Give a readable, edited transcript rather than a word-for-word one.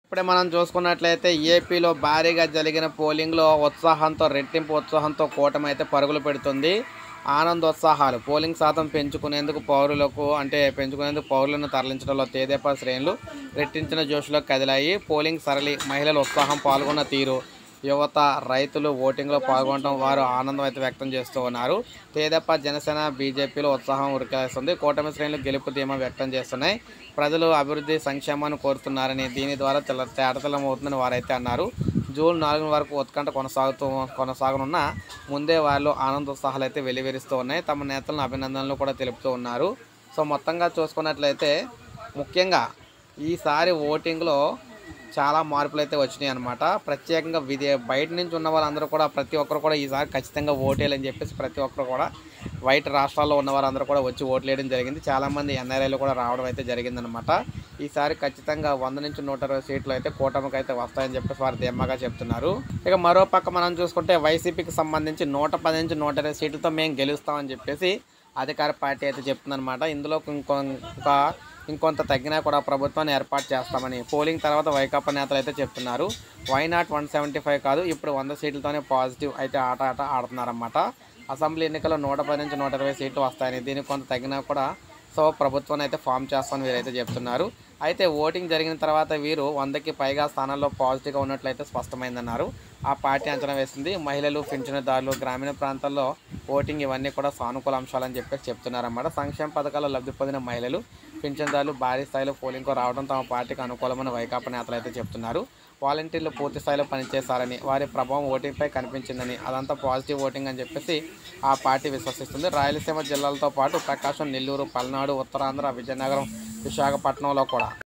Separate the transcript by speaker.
Speaker 1: ఇప్పుడే మనం చూసుకున్నట్లయితే ఏపీలో భారీగా జరిగిన పోలింగ్లో రెట్టింపు ఉత్సాహంతో కూటమి అయితే పరుగులు పెడుతుంది. ఆనందోత్సాహాలు పోలింగ్ శాతం పెంచుకునేందుకు పౌరులను తరలించడంలో తెదేపా శ్రేణులు రెట్టించిన జోష్లో కదిలాయి. పోలింగ్ సరళి, మహిళలు ఉత్సాహం పాల్గొన్న తీరు, యువత, రైతులు ఓటింగ్లో పాల్గొనడం వారు ఆనందం అయితే వ్యక్తం చేస్తూ ఉన్నారు. తెదేపా, జనసేన, బీజేపీలో ఉత్సాహం ఉరికేస్తుంది. కూటమి శ్రేణులు గెలుపు ధీమా వ్యక్తం చేస్తున్నాయి. ప్రజలు అభివృద్ధి, సంక్షేమాన్ని కోరుతున్నారని, దీని ద్వారా తేటతెల్లమవుతుందని వారైతే అన్నారు. జూన్ 4 వరకు ఉత్కంఠ కొనసాగనున్న ముందే వారిలో ఆనందోత్సాహాలు అయితే వెల్లివిరుస్తూ ఉన్నాయి. తమ నేతలను అభినందనలు కూడా తెలుపుతూ ఉన్నారు. సో మొత్తంగా చూసుకున్నట్లయితే ముఖ్యంగా ఈసారి ఓటింగ్లో చాలా మార్పులు అయితే వచ్చినాయి అన్నమాట. ప్రత్యేకంగా బయట నుంచి ఉన్న వాళ్ళందరూ కూడా ప్రతి ఒక్కరు కూడా ఈసారి ఖచ్చితంగా ఓటేయాలని చెప్పేసి ప్రతి ఒక్కరు కూడా బయట రాష్ట్రాల్లో ఉన్న వారందరూ కూడా వచ్చి ఓట్లు వేయడం జరిగింది. చాలామంది ఎన్ఆర్ఐలు కూడా రావడం అయితే జరిగిందనమాట. ఈసారి ఖచ్చితంగా 100 నుంచి 120 సీట్లు అయితే కూటమికి అయితే వస్తాయని చెప్పేసి వారు ధీమాగా చెప్తున్నారు. ఇక మరో పక్క మనం చూసుకుంటే వైసీపీకి సంబంధించి 110 నుంచి 120 సీట్లతో మేము గెలుస్తామని చెప్పేసి అధికార పార్టీ అయితే చెప్తుందన్నమాట. ఇందులో ఇంకొంత తగ్గినా కూడా ప్రభుత్వాన్ని ఏర్పాటు చేస్తామని పోలింగ్ తర్వాత వైకాపా నేతలు అయితే చెప్తున్నారు. వైనాట్ 175 కాదు, ఇప్పుడు 100 సీట్లతోనే పాజిటివ్ అయితే ఆట ఆడుతున్నారన్నమాట. అసెంబ్లీ ఎన్నికల్లో 110 నుంచి 120 సీట్లు వస్తాయని, దీనికి కొంత తగ్గినా కూడా ప్రభుత్వాన్ని అయితే ఫామ్ చేస్తామని వీరైతే చెప్తున్నారు. అయితే ఓటింగ్ జరిగిన తర్వాత వీరు 100కి పైగా స్థానాల్లో పాజిటివ్గా ఉన్నట్లయితే స్పష్టమైందన్నారు. ఆ పార్టీ అంచనా వేసింది. మహిళలు, పింఛనుదారులు, గ్రామీణ ప్రాంతాల్లో ఓటింగ్ ఇవన్నీ కూడా సానుకూల అంశాలని చెప్పేసి చెప్తున్నారన్నమాట. సంక్షేమ పథకాల్లో లబ్ధి పొందిన మహిళలు, పింఛనుదారులు భారీ స్థాయిలో పోలింగ్కు రావడం తమ పార్టీకి అనుకూలమని వైకాపా నేతలు అయితే చెప్తున్నారు. వాలంటీర్లు పూర్తి స్థాయిలో పనిచేశారని, వారి ప్రభావం ఓటింగ్పై కనిపించిందని, అదంతా పాజిటివ్ ఓటింగ్ అని చెప్పేసి ఆ పార్టీ విశ్వసిస్తుంది. రాయలసీమ జిల్లాలతో పాటు ప్రకాశం, నెల్లూరు, పల్నాడు, ఉత్తరాంధ్ర, విజయనగరం, విశాఖపట్నంలో కూడా